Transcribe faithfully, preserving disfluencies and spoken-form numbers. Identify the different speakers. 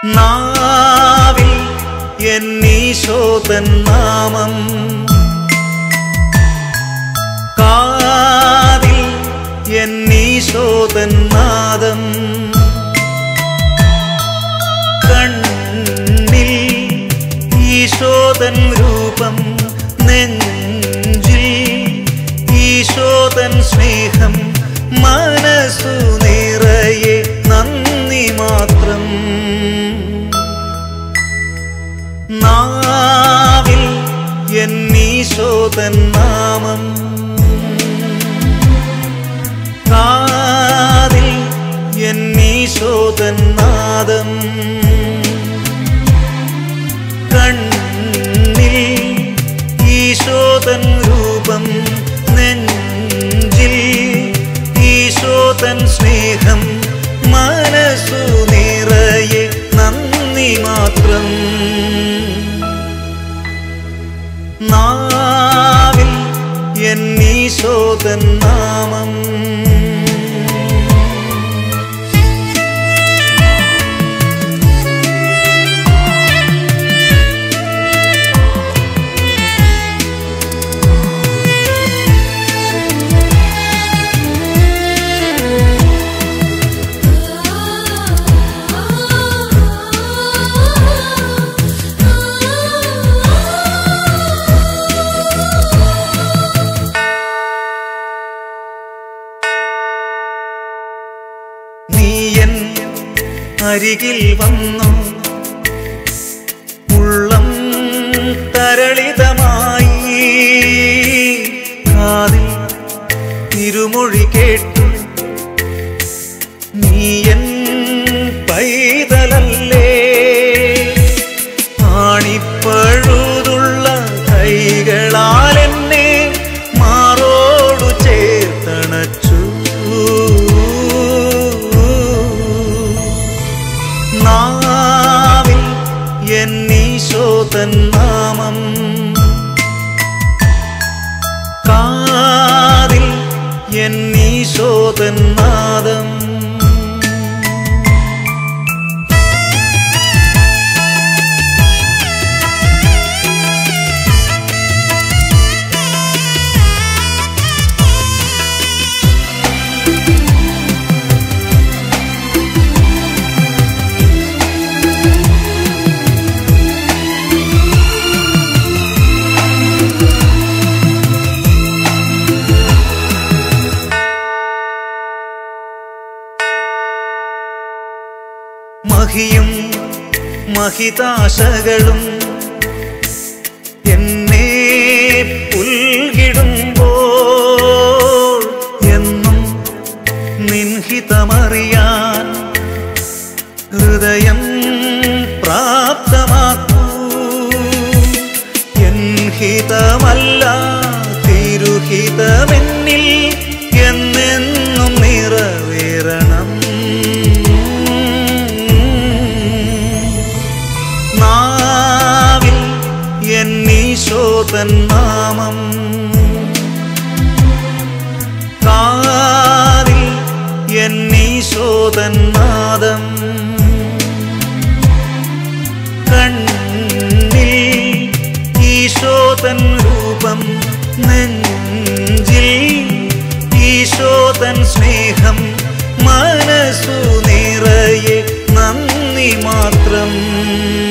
Speaker 1: നാവിൽ എന്നീശോതൻ നാമം, കാതിൽ എന്നീശോതൻ നാദം, കണ്ണിൽ ഈശോതൻ രൂപം, നെഞ്ചിൽ ഈശോതൻ സ്നേഹം, മനസ്സു നിറയെ നന്ദി മാത്രം. നാവിൽ എന്നീശോതൻ നാമം, കാതിൽ എന്നീശോതൻ നാദം, കണ്ണിൽ ഈശോതൻ രൂപം, നെഞ്ചിൽ ഈശോതൻ സ്നേഹം, മനസ്സു നിറയെ നന്ദി മാത്രം. നാവിൽ എന്നീശോതൻ നാമം. അരികിൽ വന്നു ഉള്ളം തരളിതമായി, കാതിൽ തിരുമൊഴി കേട്ടു നീയൻ പൈതലല്ലേ, ആണിപ്പഴുതുള്ള കൈകളാൽ എന്നെ മാറോടു ചേർത്തണച്ചു. നാവിൽ എന്നീശോതൻ നാമം, കാതിൽ എന്നീശോതൻ നാദം, മഹിയും മഹിതാശകളും എന്നെ പുൽകിടുമ്പോൾ എന്നും നിൻഹിതമറിയാൻ ഹൃദയം പ്രാപ്തമാക്കൂ. എൻഹിതമല്ല തിരുഹിതമെന്നിൽ എന്നെന്നും നിറവേറണം. നാവിൽ എന്നീശോതൻ നാമം, കാതിൽ എന്നീശോതൻ നാദം, കണ്ണിൽ ഈശോതൻ രൂപം, നെഞ്ചിൽ ഈശോതൻ സ്നേഹം, മനസ്സു നിറയെ നന്ദി മാത്രം.